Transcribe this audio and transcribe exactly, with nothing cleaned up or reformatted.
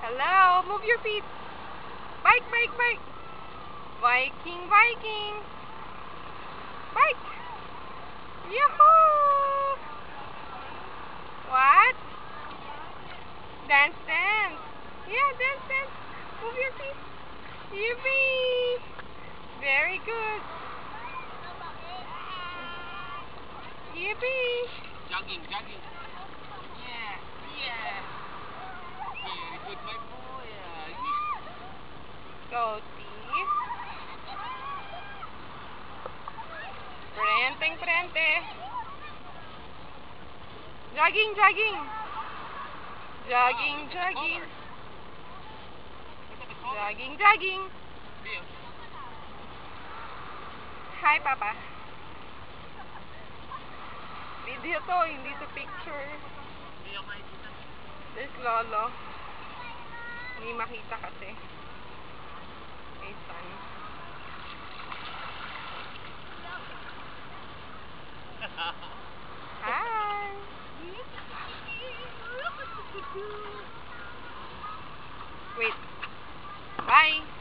Hello, move your feet. Bike, bike, bike. Viking, Viking. Bike. Yahoo! What? Dance, dance. Yeah, dance, dance. Move your feet. Yippee! Very good. Yippee! Jogging, jogging. Yeah, yeah. Very good, my boy. Go, Steve. Frenteng, frente. Jogging, jogging. Jogging, jogging. Jogging, jogging. Hi, Papa. Video to, hindi to picture. There's Lolo. Hindi makita kasi. May sun. Hi! Wait. Bye!